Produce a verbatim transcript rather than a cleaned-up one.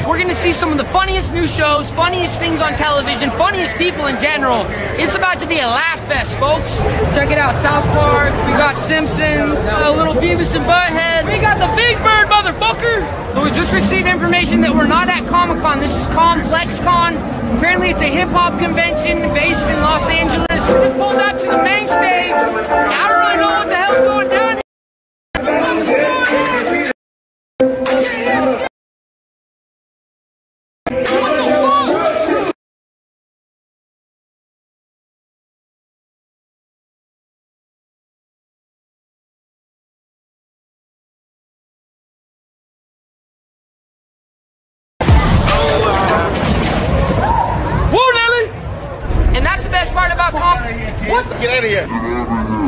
we're gonna see some of the funniest new shows, funniest things on television, funniest people in general. It's about to be a laugh fest, folks. Check it out, South Park, we got Simpsons, a little Beavis and Butthead, we got the Big Bird, motherfucker! So we just received information that we're not at Comic-Con, this is ComplexCon. Apparently it's a hip-hop convention based in Los Angeles. Just pulled up to the main stage. I don't really know what the hell's going down here. Woo, Nelly! And that's the best part about Comic. What the? Get out of here.